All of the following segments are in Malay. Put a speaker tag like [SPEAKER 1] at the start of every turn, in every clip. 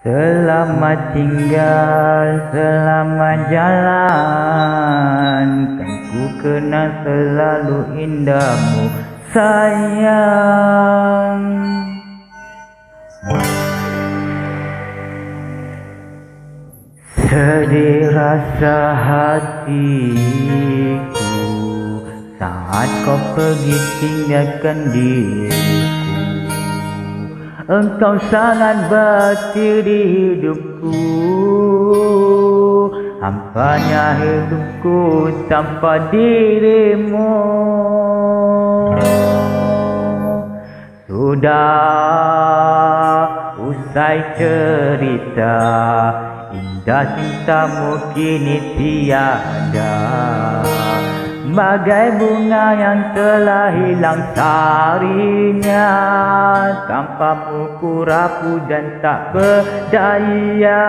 [SPEAKER 1] Selamat tinggal, selamat jalan, kan ku kenang selalu indahmu sayang. Sedih rasa hatiku saat kau pergi tinggalkan diriku. Engkau sangat berarti di hidupku, hampanya hidupku tanpa dirimu. Sudah usai cerita, indah cintamu kini tiada. Bagai bunga yang telah hilang sarinya, tanpamu ku rapuh dan tak berdaya.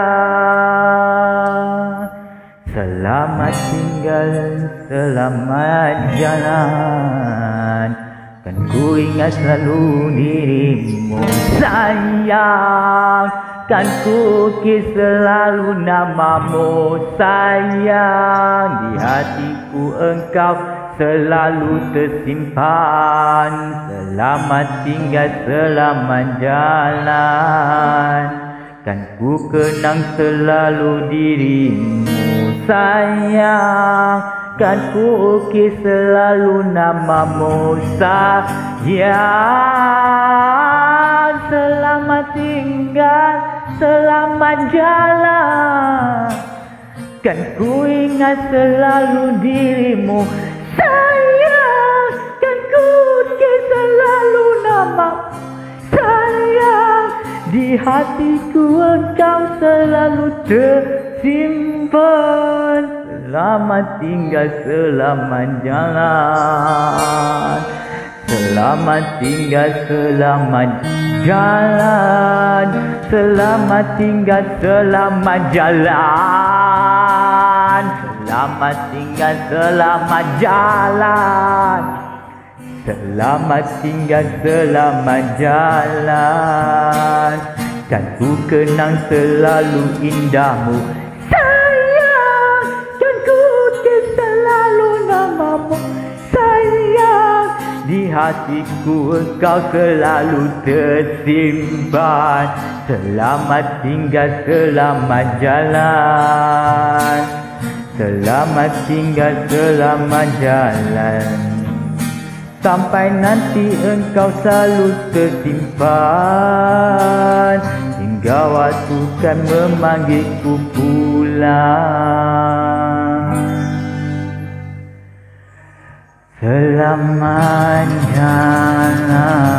[SPEAKER 1] Selamat tinggal, selamat jalan, kan ku ingat selalu dirimu sayang. Kan ku ukir selalu namamu sayang. Di hatiku engkau selalu tersimpan. Selamat tinggal, selamat jalan, kan ku kenang selalu dirimu sayang. Kan ku ukir selalu namamu sayang. Selamat tinggal, selamat jalan, kan ku ingat selalu dirimu sayang. Kan ku ukir selalu namamu sayang. Di hatiku engkau selalu tersimpan. Selamat tinggal, selamat jalan, selamat tinggal, selamat jalan, selamat tinggal, selamat jalan, selamat tinggal, selamat jalan, selamat tinggal, selamat jalan, kan ku kenang selalu indahmu sayang. Kan ku ukir selalu namamu sayang. Di hatiku engkau selalu tersimpan. Selamat tinggal, selamat jalan, selamat tinggal, selamat jalan, sampai nanti engkau selalu tersimpan, hingga waktu kan memanggilku pulang. Selamat jalan.